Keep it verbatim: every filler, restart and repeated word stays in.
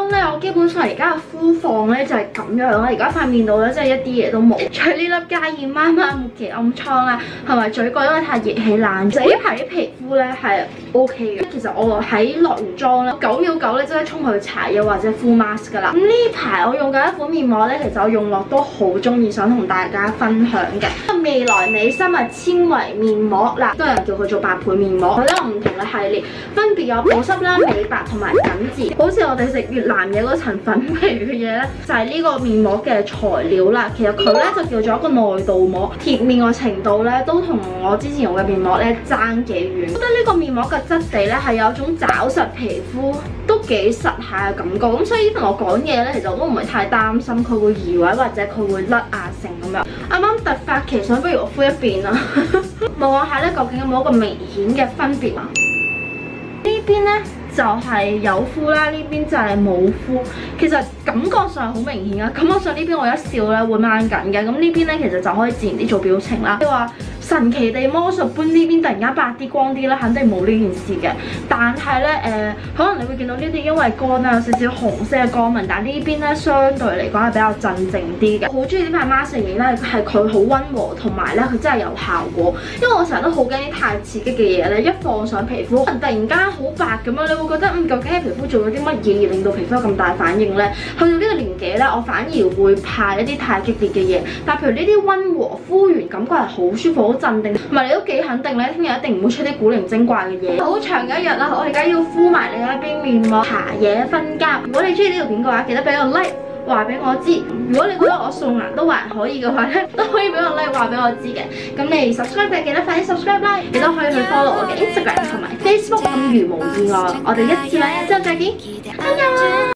咧，我基本上而家嘅膚況咧就係咁樣啦。而家塊面度咧真係一啲嘢都冇，除呢粒加熱媽媽末期暗瘡啦，同埋嘴角因為太熱氣冷。就呢排啲皮膚咧係 O K 嘅。其實我喺落完妝咧，九秒九咧即刻衝去搽藥或者敷 mask 噶啦。咁呢排我用緊一款面膜咧，其實我用落都好中意，想同大家分享嘅。未來美生物纖維面膜啦，都有人叫佢做八倍面膜，佢都有唔同嘅系列，分別有保濕啦、美白同埋緊緻。好似我哋食越南嘢嗰層粉皮嘅嘢咧，就係呢個面膜嘅材料啦。其實佢咧就叫做一個內度膜，貼面嘅程度咧都同我之前用嘅面膜咧爭幾遠。覺得呢個面膜嘅質地咧係有種抓實皮膚，都幾實下嘅感覺。咁所以同我講嘢咧，其實我都唔係太擔心佢會移位或者佢會甩啊成咁樣。啱啱突發奇想，不如我敷一邊啦，望下咧究竟有冇一個明顯嘅分別啊？呢邊咧就係有敷啦，呢邊就係冇敷。其實感覺上好明顯啊，感覺上呢邊我一笑咧會掹緊嘅，咁呢邊咧其實就可以自然啲做表情啦。你話神奇地魔術般呢邊突然間白啲光啲咧，肯定冇呢件事嘅。但係咧誒，可能你會見到呢啲因為乾啦，有少少紅色嘅光紋，但係呢邊咧相對嚟講係比較鎮靜啲嘅。好中意呢塊 mask 型咧，係佢好溫和，同埋咧佢真係有效果。因為我成日都好驚啲太刺激嘅嘢咧，一放上皮膚，可能突然間好白咁樣，你會覺得嗯究竟係皮膚做咗啲乜嘢而令到皮膚有咁大反應咧？去到呢個年紀咧，我反而會怕一啲太激烈嘅嘢。但譬如呢啲溫和敷完感覺係好舒服、好鎮定，同埋你都幾肯定咧，聽日一定唔會出啲古靈精怪嘅嘢。好長嘅一日啦，我而家要敷埋另一邊面膜，搽嘢瞓覺。如果你中意呢條片嘅話，記得俾個 like 話俾我知。如果你覺得我素顏都還可以嘅話咧，都可以俾個 like 話俾我知嘅。咁你 subscribe 嘅記得快啲 subscribe 啦，亦都可以去 follow 我嘅 Instagram 同埋 Facebook。咁如無意外，我哋一次兩日之後再見，拜拜。